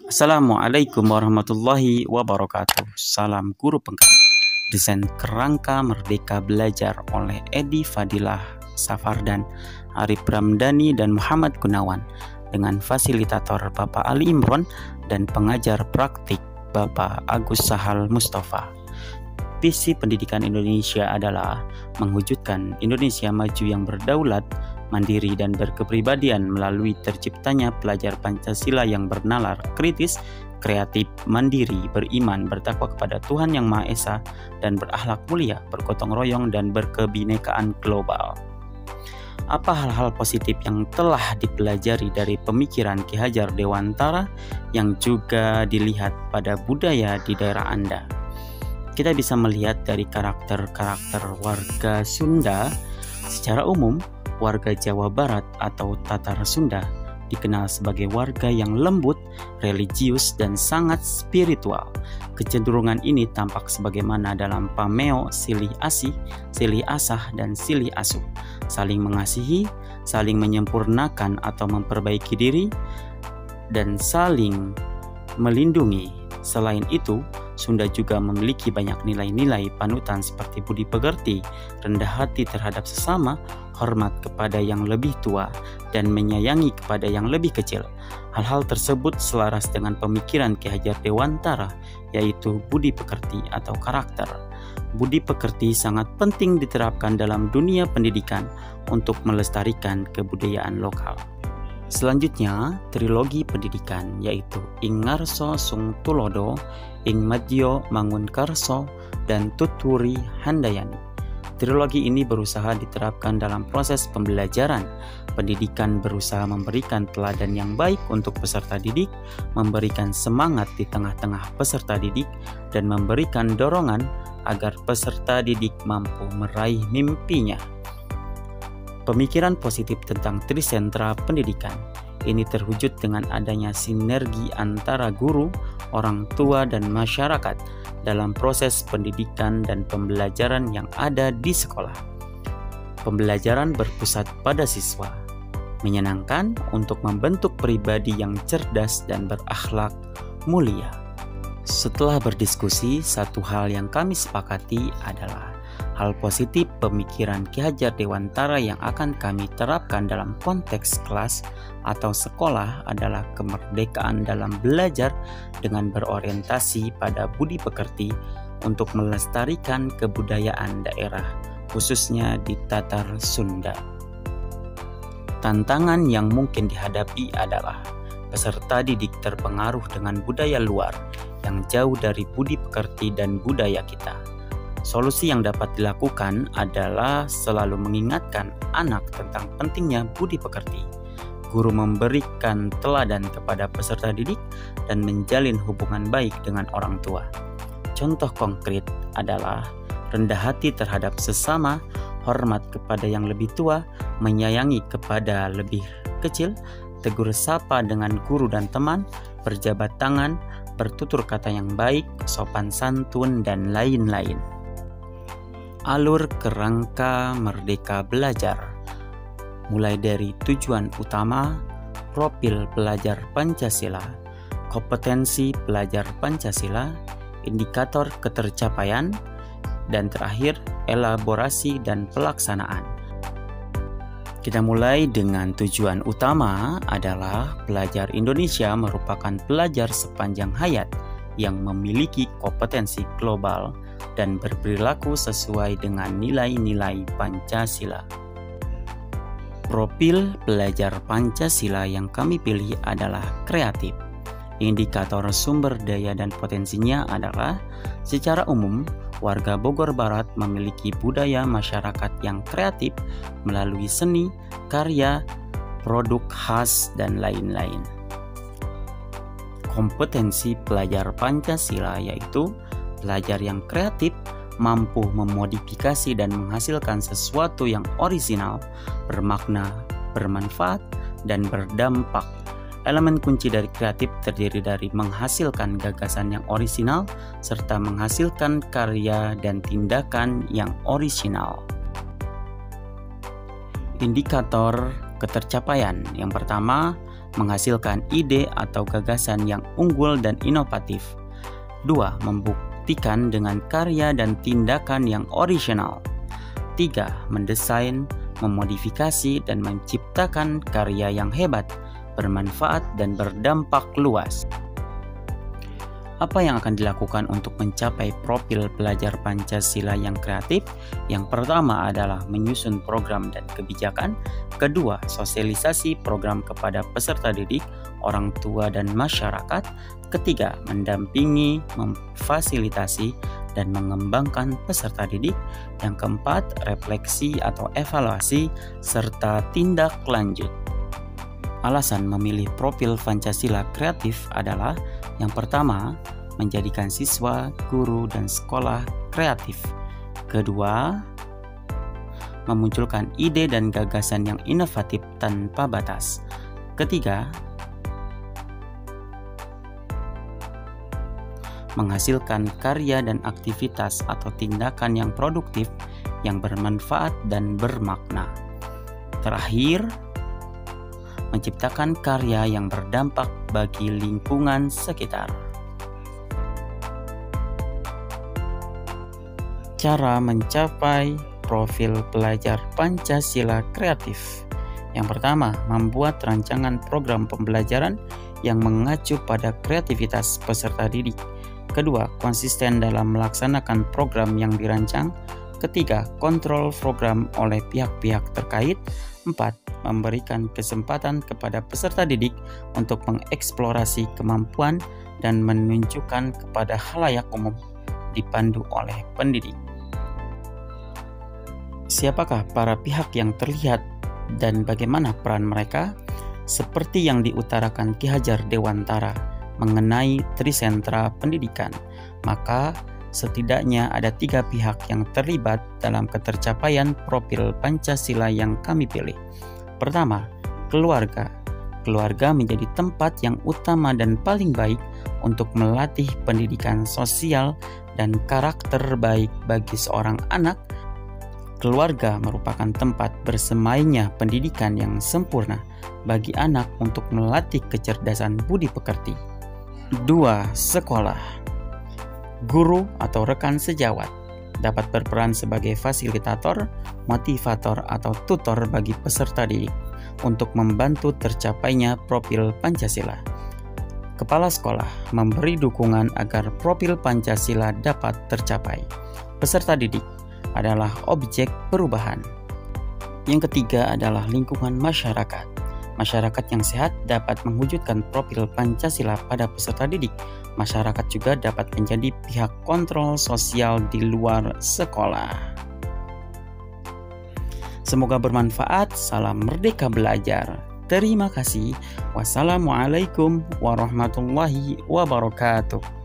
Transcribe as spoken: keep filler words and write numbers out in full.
Assalamualaikum warahmatullahi wabarakatuh. Salam guru penggerak. Desain kerangka Merdeka Belajar oleh Edi Fadilah Safardan, Arif Ramdhani dan Muhammad Gunawan, dengan fasilitator Bapak Ali Imron dan pengajar praktik Bapak Agus Sahal Mustafa. Visi pendidikan Indonesia adalah mewujudkan Indonesia maju yang berdaulat, mandiri dan berkepribadian melalui terciptanya pelajar Pancasila yang bernalar kritis, kreatif, mandiri, beriman, bertakwa kepada Tuhan Yang Maha Esa, dan berakhlak mulia, bergotong royong dan berkebinekaan global. Apa hal-hal positif yang telah dipelajari dari pemikiran Ki Hajar Dewantara yang juga dilihat pada budaya di daerah Anda? Kita bisa melihat dari karakter-karakter warga Sunda. Secara umum, warga Jawa Barat atau Tatar Sunda dikenal sebagai warga yang lembut, religius, dan sangat spiritual. Kecenderungan ini tampak sebagaimana dalam pameo silih asih, silih asah, dan silih asuh. Saling mengasihi, saling menyempurnakan atau memperbaiki diri, dan saling melindungi. Selain itu, Sunda juga memiliki banyak nilai-nilai panutan seperti budi pekerti, rendah hati terhadap sesama, hormat kepada yang lebih tua, dan menyayangi kepada yang lebih kecil. Hal-hal tersebut selaras dengan pemikiran Ki Hajar Dewantara, yaitu budi pekerti atau karakter. Budi pekerti sangat penting diterapkan dalam dunia pendidikan untuk melestarikan kebudayaan lokal. Selanjutnya, trilogi pendidikan, yaitu Ing Ngarso Sung Tulodo, Ing Madyo Mangunkarso, dan Tuturi Handayani. Trilogi ini berusaha diterapkan dalam proses pembelajaran. Pendidikan berusaha memberikan teladan yang baik untuk peserta didik, memberikan semangat di tengah-tengah peserta didik, dan memberikan dorongan agar peserta didik mampu meraih mimpinya. Pemikiran positif tentang trisentra pendidikan ini terwujud dengan adanya sinergi antara guru, orang tua, dan masyarakat dalam proses pendidikan dan pembelajaran yang ada di sekolah. Pembelajaran berpusat pada siswa, menyenangkan untuk membentuk pribadi yang cerdas dan berakhlak mulia. Setelah berdiskusi, satu hal yang kami sepakati adalah hal positif pemikiran Ki Hajar Dewantara yang akan kami terapkan dalam konteks kelas atau sekolah adalah kemerdekaan dalam belajar dengan berorientasi pada budi pekerti untuk melestarikan kebudayaan daerah, khususnya di Tatar Sunda. Tantangan yang mungkin dihadapi adalah peserta didik terpengaruh dengan budaya luar yang jauh dari budi pekerti dan budaya kita. Solusi yang dapat dilakukan adalah selalu mengingatkan anak tentang pentingnya budi pekerti. Guru memberikan teladan kepada peserta didik dan menjalin hubungan baik dengan orang tua. Contoh konkret adalah rendah hati terhadap sesama, hormat kepada yang lebih tua, menyayangi kepada lebih kecil, tegur sapa dengan guru dan teman, berjabat tangan, bertutur kata yang baik, sopan santun, dan lain-lain. Alur kerangka Merdeka Belajar, mulai dari tujuan utama, profil pelajar Pancasila, kompetensi pelajar Pancasila, indikator ketercapaian, dan terakhir elaborasi dan pelaksanaan. Kita mulai dengan tujuan utama adalah pelajar Indonesia merupakan pelajar sepanjang hayat yang memiliki kompetensi global dan berperilaku sesuai dengan nilai-nilai Pancasila. Profil pelajar Pancasila yang kami pilih adalah kreatif. Indikator sumber daya dan potensinya adalah secara umum warga Bogor Barat memiliki budaya masyarakat yang kreatif melalui seni, karya, produk khas, dan lain-lain. Kompetensi pelajar Pancasila yaitu pelajar yang kreatif, mampu memodifikasi dan menghasilkan sesuatu yang orisinal, bermakna, bermanfaat, dan berdampak. Elemen kunci dari kreatif terdiri dari menghasilkan gagasan yang orisinal, serta menghasilkan karya dan tindakan yang orisinal. Indikator ketercapaian yang pertama, menghasilkan ide atau gagasan yang unggul dan inovatif. Dua, membuktikan dengan karya dan tindakan yang original. Tiga, mendesain, memodifikasi, dan menciptakan karya yang hebat, bermanfaat, dan berdampak luas. Apa yang akan dilakukan untuk mencapai profil pelajar Pancasila yang kreatif? Yang pertama adalah menyusun program dan kebijakan. Kedua, sosialisasi program kepada peserta didik, orang tua, dan masyarakat. Ketiga, mendampingi, memfasilitasi, dan mengembangkan peserta didik. Yang keempat, refleksi atau evaluasi, serta tindak lanjut. Alasan memilih profil Pancasila kreatif adalah yang pertama, menjadikan siswa, guru, dan sekolah kreatif. Kedua, memunculkan ide dan gagasan yang inovatif tanpa batas. Ketiga, menghasilkan karya dan aktivitas atau tindakan yang produktif, yang bermanfaat dan bermakna. Terakhir, menciptakan karya yang berdampak bagi lingkungan sekitar. Cara mencapai profil pelajar Pancasila kreatif. Yang pertama, membuat rancangan program pembelajaran yang mengacu pada kreativitas peserta didik. Kedua, konsisten dalam melaksanakan program yang dirancang. Ketiga, kontrol program oleh pihak-pihak terkait. Empat, memberikan kesempatan kepada peserta didik untuk mengeksplorasi kemampuan dan menunjukkan kepada khalayak umum, dipandu oleh pendidik. Siapakah para pihak yang terlihat dan bagaimana peran mereka? Seperti yang diutarakan Ki Hajar Dewantara mengenai Trisentra Pendidikan, maka setidaknya ada tiga pihak yang terlibat dalam ketercapaian profil Pancasila yang kami pilih. Pertama, keluarga. Keluarga menjadi tempat yang utama dan paling baik untuk melatih pendidikan sosial dan karakter baik bagi seorang anak. Keluarga merupakan tempat bersemainya pendidikan yang sempurna bagi anak untuk melatih kecerdasan budi pekerti. Dua, sekolah. Guru atau rekan sejawat dapat berperan sebagai fasilitator, motivator, atau tutor bagi peserta didik untuk membantu tercapainya profil Pancasila. Kepala sekolah memberi dukungan agar profil Pancasila dapat tercapai. Peserta didik adalah objek perubahan. Yang ketiga adalah lingkungan masyarakat. Masyarakat yang sehat dapat mewujudkan profil Pancasila pada peserta didik. Masyarakat juga dapat menjadi pihak kontrol sosial di luar sekolah. Semoga bermanfaat. Salam Merdeka Belajar. Terima kasih. Wassalamualaikum warahmatullahi wabarakatuh.